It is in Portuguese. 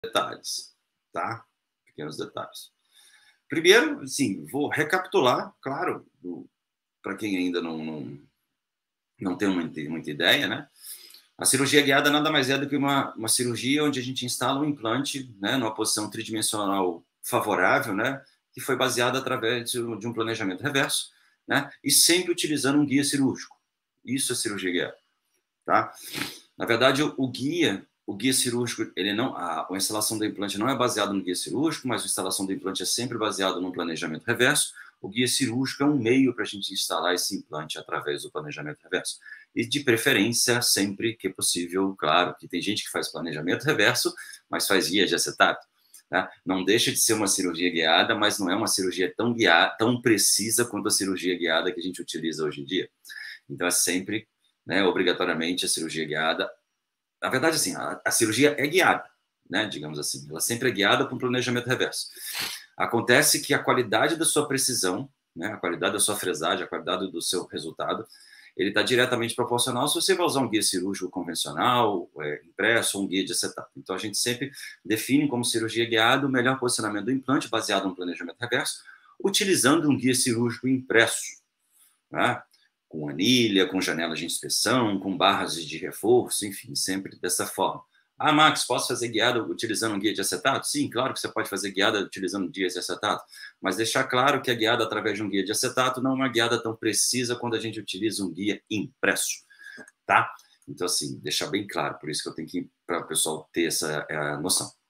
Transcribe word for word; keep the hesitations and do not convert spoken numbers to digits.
detalhes, tá? Pequenos detalhes. Primeiro, sim, vou recapitular, claro, para quem ainda não, não, não tem muita, muita ideia, né? A cirurgia guiada nada mais é do que uma, uma cirurgia onde a gente instala um implante, né, numa posição tridimensional favorável, né, que foi baseada através de um planejamento reverso, né, e sempre utilizando um guia cirúrgico. Isso é cirurgia guiada, tá? Na verdade, o, o guia, o guia cirúrgico, ele não, a, a instalação do implante não é baseada no guia cirúrgico, mas a instalação do implante é sempre baseada no planejamento reverso. O guia cirúrgico é um meio para a gente instalar esse implante através do planejamento reverso. E, de preferência, sempre que possível, claro, que tem gente que faz planejamento reverso, mas faz guia de acetato. Tá? Não deixa de ser uma cirurgia guiada, mas não é uma cirurgia tão, guiada, tão precisa quanto a cirurgia guiada que a gente utiliza hoje em dia. Então, é sempre, né, obrigatoriamente, a cirurgia guiada. Na verdade, assim, a, a cirurgia é guiada, né, digamos assim. Ela sempre é guiada por um planejamento reverso. Acontece que a qualidade da sua precisão, né, a qualidade da sua fresagem, a qualidade do seu resultado, ele está diretamente proporcional se você vai usar um guia cirúrgico convencional, é, impresso, ou um guia de acetato. Então, a gente sempre define como cirurgia guiada o melhor posicionamento do implante, baseado no planejamento reverso, utilizando um guia cirúrgico impresso, né? Com anilha, com janelas de inspeção, com barras de reforço, enfim, sempre dessa forma. Ah, Max, posso fazer guiada utilizando um guia de acetato? Sim, claro que você pode fazer guiada utilizando guias de acetato, mas deixar claro que a guiada através de um guia de acetato não é uma guiada tão precisa quando a gente utiliza um guia impresso, tá? Então, assim, deixar bem claro, por isso que eu tenho que, para o pessoal ter essa é, noção.